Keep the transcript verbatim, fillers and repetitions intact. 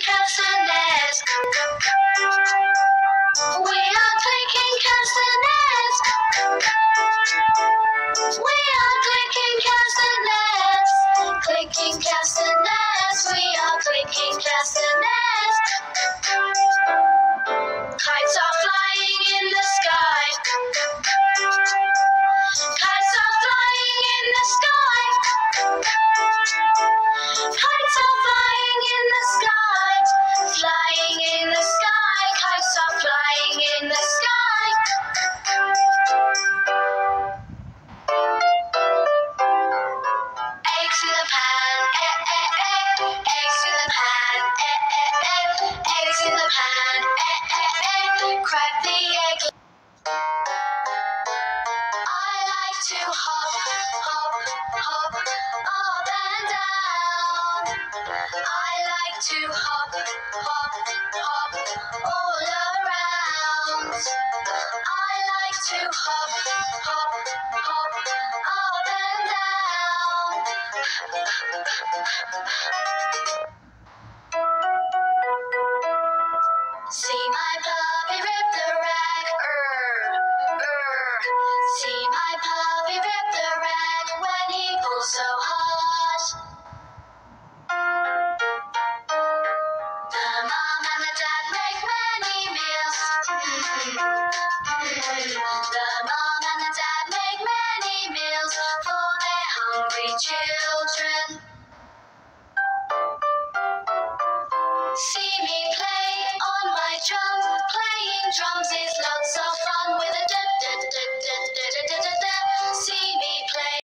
castanets. We are clicking castanets. We are clicking castanets. Clicking castanets. We are clicking castanets. Kites are flying in the sky. Kites are flying in the sky. Kites are flying in the sky. Flying in the sky. Kites are flying in the sky. Eggs in the pan. Eh, eh, eh. Eggs in the pan. Eh, eh, eh. Eggs in the pan. Eh, eh, eh. Crack the egg. I like to hop, hop, hop, up and down. I like to hop, hop, hop, all around. I like to hop, hop, hop, up and down. See my puppy rip the rag, er, er. See my puppy rip the rag when he pulls so hard. The mom and the dad make many meals. Mm, mm. The mom and the dad make many meals for their hungry children. See me play on my drum, playing drums